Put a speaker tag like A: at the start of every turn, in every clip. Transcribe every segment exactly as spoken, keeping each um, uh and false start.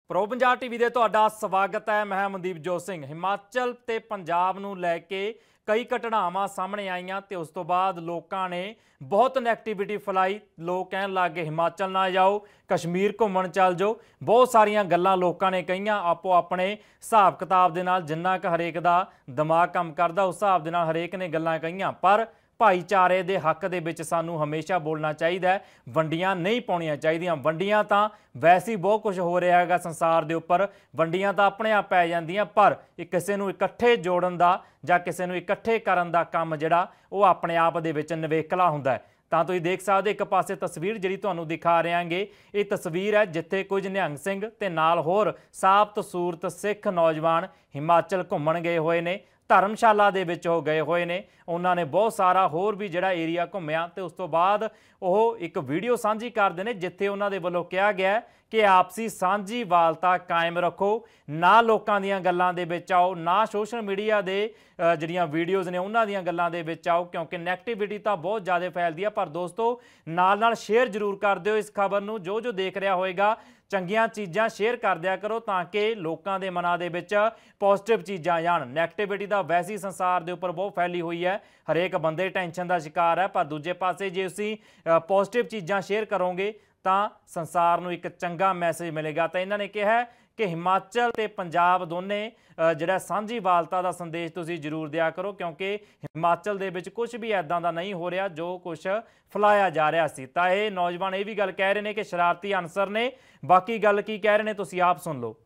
A: Pro Punjab TV ਦੇ ਤੁਹਾਡਾ ਸਵਾਗਤ ਹੈ। ਮੈਂ ਮਨਦੀਪ ਜੋਤ ਸਿੰਘ। ਹਿਮਾਚਲ ਤੇ ਪੰਜਾਬ ਨੂੰ ਲੈ ਕੇ ਕਈ ਘਟਨਾਵਾਂ ਸਾਹਮਣੇ ਆਈਆਂ ਤੇ ਉਸ ਤੋਂ ਬਾਅਦ ਲੋਕਾਂ ਨੇ बहुत नैगेटिविटी फैलाई। लोग कहन लग गए हिमाचल ना जाओ, कश्मीर घूमन चल जाओ। बहुत सारिया गल्लां लोगों ने कहियां, आपो अपने हिसाब किताब दे नाल जिन्ना क हरेक दा दिमाग काम करदा उस हिसाब दे नाल हरेक ने गल्लां कहियां। पर भाईचारे दे हक दे विच सानू हमेशा बोलना चाहिए, वंडियां नहीं पाउणियां चाहीदियां। वंडियां तां वैसे ही बहुत कुछ हो रहा है संसार दे उपर, वंडियां तां अपने आप पै जांदियां, पर किसी नूं इकट्ठे जोड़न दा जां किसी नूं इकट्ठे करन दा काम जिहड़ा वो अपने आप दे विच नवेकला हुंदा है। ਤਾਂ ਤੁਸੀਂ देख सकते एक पासे तस्वीर जी ਤੁਹਾਨੂੰ दिखा रहांगे, ये तस्वीर है जिथे कुछ निहंग सिंह ते नाल होर साबत सूरत सिख नौजवान हिमाचल घूमन गए हुए ने, धर्मशाला दे विच हो गए हुए ने। उन्होंने बहुत सारा होर भी जिहड़ा एरिया घूमिया ते उस तो बाद वो एक वीडियो साझी करते हैं जिथे उन्होंने वालों कहा गया कि आपसी सांझी वालता कायम रखो, ना लोगों दीयां गल्लां दे विच आओ, ना सोशल मीडिया दे जिहड़ियां वीडियोज़ ने उन्हां दीयां गल्लां दे विच आओ, क्योंकि नैगेटिविटी तो बहुत ज़्यादा फैलदी है। पर दोस्तों नाल नाल शेयर जरूर कर दिओ इस खबर नूं, जो जो देख रहा होएगा चंगियां चीज़ां शेयर कर दिया करो ताकि लोगों के मनां दे विच पॉजिटिव चीज़ां जाण। नैगेटिविटी तो वैसे ही संसार के उपर बहुत फैली हुई है, हरेक बंदे टेंशन का शिकार है। पर दूजे पासे जे असीं पॉजिटिव चीज़ां शेयर करोगे तो संसार नूं एक चंगा मैसेज मिलेगा। तो इन्होंने कहा कि हिमाचल ते पंजाब दोने जिहड़ा सांझी वालता का संदेश तुसीं जरूर दिया करो, क्योंकि हिमाचल दे विच कुछ भी इदां दा नहीं हो रहा जो कुछ फैलाया जा रहा सी। तां इह नौजवान ये भी गल कह रहे हैं कि शरारती अनसर ने। बाकी गल की कह रहे हैं तुसीं आप सुन लो।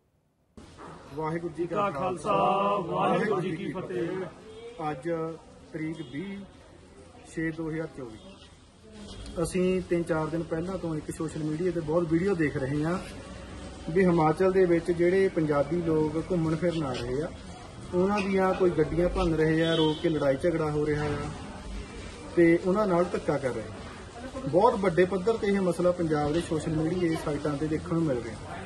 B: वाहिगुरू जी का खालसा वाहिगुरू जी की फतेह। अज तरीक बीस छे दो हज़ार चौबीस ਅਸੀਂ तीन चार दिन पहला तो एक सोशल मीडिया ਤੇ बहुत वीडियो देख रहे हैं भी हिमाचल ਦੇ ਵਿੱਚ ਜਿਹੜੇ ਪੰਜਾਬੀ ਲੋਕ ਘੁੰਮਣ ਫਿਰਨ ਆ ਰਹੇ ਆ ਉਹਨਾਂ ਦੀਆਂ ਕੋਈ ਗੱਡੀਆਂ ਭੰਨ ਰਹੇ ਆ, ਰੋਕ ਕੇ ਲੜਾਈ ਝਗੜਾ ਹੋ ਰਿਹਾ ਆ ਤੇ ਉਹਨਾਂ ਨਾਲ ਧੱਕਾ ਕਰ ਰਹੇ। ਬਹੁਤ ਵੱਡੇ ਪੱਧਰ ਤੇ ਇਹ ਮਸਲਾ ਪੰਜਾਬ ਦੇ ਸੋਸ਼ਲ ਮੀਡੀਆ ਸਾਈਟਾਂ ਤੇ ਦੇਖਣ ਨੂੰ ਮਿਲ ਰਿਹਾ,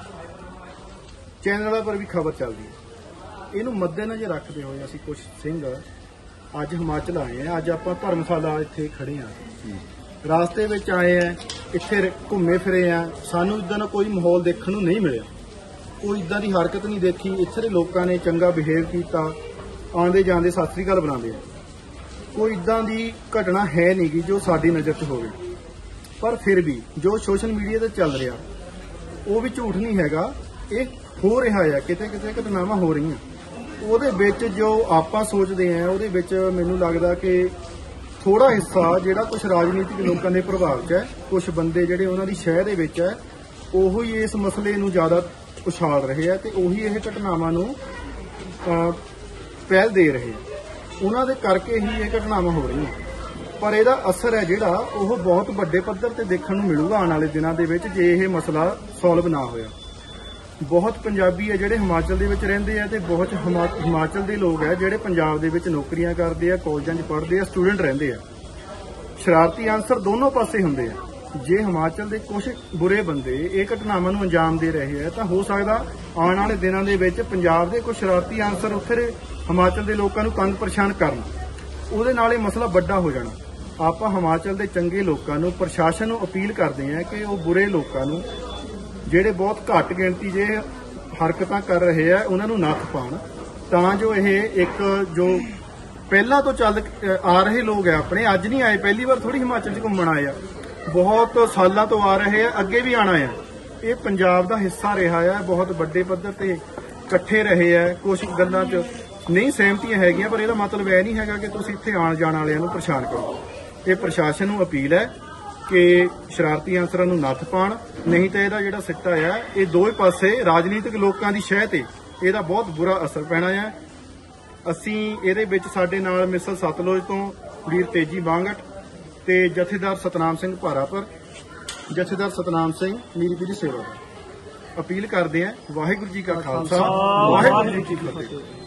B: ਚੈਨਲਾਂ ਪਰ ਵੀ ਖਬਰ ਚੱਲਦੀ ਹੈ। ਇਹਨੂੰ ਮੱਦੇਨਜ਼ਰ ਰੱਖਦੇ ਹੋਏ ਅਸੀਂ ਕੁਝ ਸਿੰਘ ਅੱਜ ਹਿਮਾਚਲ ਆਏ ਆ। ਅੱਜ ਆਪਾਂ ਧਰਮਸ਼ਾਲਾ ਇੱਥੇ ਖੜੇ ਆ, रास्ते में आए हैं, इत्थे घूमे फिरे हैं, सानू इदा का कोई माहौल देखने को नहीं मिले, कोई इदा की हरकत नहीं देखी। इत्थे दे लोगों ने चंगा बिहेव किया, आंदे जांदे सत श्री अकाल बुलांदे हैं। कोई इदा की घटना है नहीं गी जो साडी नज़र च होवे। पर फिर भी जो सोशल मीडिया ते चल रहा वो भी झूठ नहीं हैगा, ये हो रहा है, किते किते घटनावां हो रही हैं। उहदे विच जो आपां सोचते हैं उहदे विच मैनूं लगदा कि थोड़ा हिस्सा जिहड़ा कुछ राजनीतिक लोगों के प्रभाव च है, कुछ बंदे जिहड़े उन्हां दी शहर दे विच है ओही इस मसले नूं ज़्यादा उछाल रहे हैं ते ओही इह घटनावां नूं पहल दे रहे हैं। उन्हां दे करके ही ये घटनावां हो रही हैं। पर इहदा असर है जिहड़ा ओह बहुत वड्डे पੱਧਰ ते देखण नूं मिलूगा आने वाले दिनां दे विच जे इह मसला सॉल्व ना होया। बहुत पंजाबी है जिहड़े हिमाचल दे विच रहिंदे आ ते बहुत हिमाचल दे लोग है जिहड़े पंजाब दे विच नौकरियां करदे आ, कॉलेजां 'च पढ़दे आ, स्टूडेंट रहिंदे आ। शरारती आंसर दोनों पासे हुंदे आ। जे हिमाचल दे कुछ बुरे बंदे इह घटनावां नूं अंजाम दे रहे हैं तां हो सकदा आउण वाले दिनां दे विच पंजाब दे कुछ शरारती आंसर उत्थे हिमाचल दे लोकां नूं तंग परेशान करन, ਉਹਦੇ ਨਾਲ ਇਹ ਮਸਲਾ ਵੱਡਾ ਹੋ ਜਾਣਾ। ਆਪਾਂ ਹਿਮਾਚਲ ਦੇ ਚੰਗੇ ਲੋਕਾਂ ਨੂੰ, ਪ੍ਰਸ਼ਾਸਨ ਨੂੰ ਅਪੀਲ ਕਰਦੇ ਹਾਂ ਕਿ ਉਹ ਬੁਰੇ ਲੋਕਾਂ ਨੂੰ ਜਿਹੜੇ ਬਹੁਤ ਘੱਟ ਗਿਣਤੀ ਜੇ ਹਰਕਤਾਂ ਕਰ ਰਹੇ ਆ ਉਹਨਾਂ ਨੂੰ ਨੱਥ ਪਾਉਣ, ਤਾਂ ਜੋ ਇਹ ਇੱਕ ਜੋ ਪਹਿਲਾਂ ਤੋਂ ਚੱਲ ਆ ਰਹੇ ਲੋਕ ਆ ਆਪਣੇ, ਅੱਜ ਨਹੀਂ ਆਏ, ਪਹਿਲੀ ਵਾਰ ਥੋੜੀ ਹਿਮਾਚਲ 'ਚ ਘੁੰਮਣ ਆਏ ਆ, ਬਹੁਤ ਸਾਲਾਂ ਤੋਂ ਆ ਰਹੇ ਆ, ਅੱਗੇ ਵੀ ਆਣਾ ਆ। ਇਹ ਪੰਜਾਬ ਦਾ ਹਿੱਸਾ ਰਿਹਾ ਆ, ਬਹੁਤ ਵੱਡੇ ਪੱਧਰ ਤੇ ਇਕੱਠੇ ਰਹੇ ਆ, ਕੁਝ ਗੱਲਾਂ 'ਚ नहीं सहमतियां हैगियां, पर यह मतलब यह नहीं है कि तुसीं इत्थे आण जाण वालियां नूं परेशान करो। ये प्रशासन नूं अपील है कि शरारती आंसरां नूं नੱਥ पाण, नहीं तो यह जिहड़ा सिट्टा है ये दोवें पासे राजनीतिक लोकां दी शह ते इहदा बहुत बुरा असर पैना है। असीं इहदे विच साडे नाल मिसल सतलुज तो वीर तेजी बांगट ते जथेदार सतनाम सिंह भारापर, जथेदार सतनाम सिंह मीरपीरी सेवा अपील करते हैं। वाहिगुरू जी का खालसा वाहिगुरू जी की फतेह।